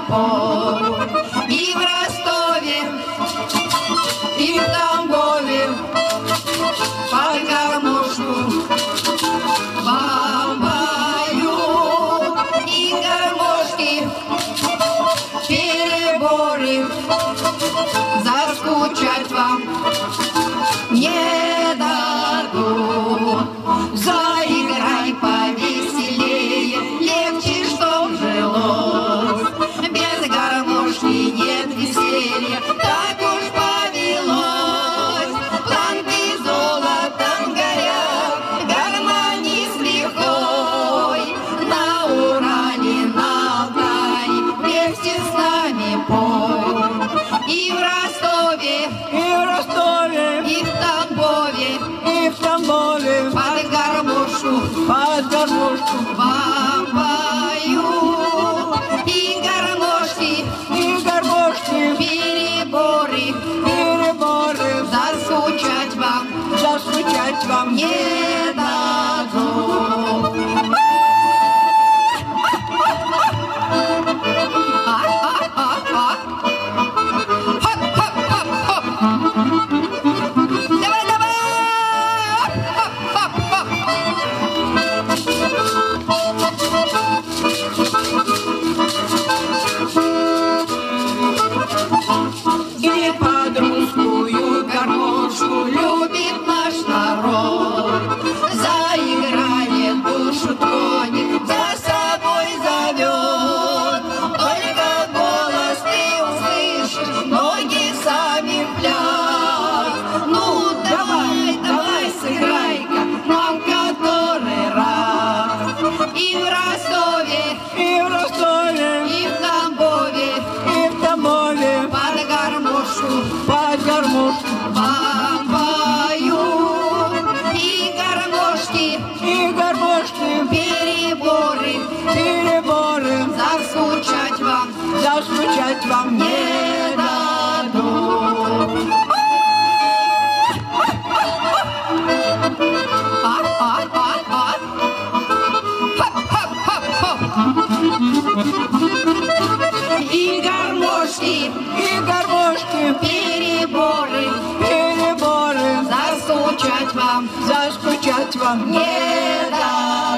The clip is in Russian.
пой. И в Ростове, и в Тамбове под гармошку вам поют. И гармошки, переборы, заскучать вам не дадут. Заиграй повеселее, легче, чтоб жилось. Без гармошки нет веселья, так уж повелось. Планки золотом горят, гармонии с лихвой. На Урале, на Алтае вместе с нами пой. И в Ростове, и в Тамбове под гармошку вам поют. И гармошки, переборы, заскучать вам не дадут. И под русскую гармошку любит наш народ. Заиграет, душу тронет, за собой зовет. Только голос ты услышишь, ноги сами в пляс. Ну давай, сыграй-ка нам который раз. И в Ростове, и в Тамбове под гармошку вам поют. И гармошки, переборы, заскучать вам не дадут. И гармошки, переборы, заскучать вам не дадут.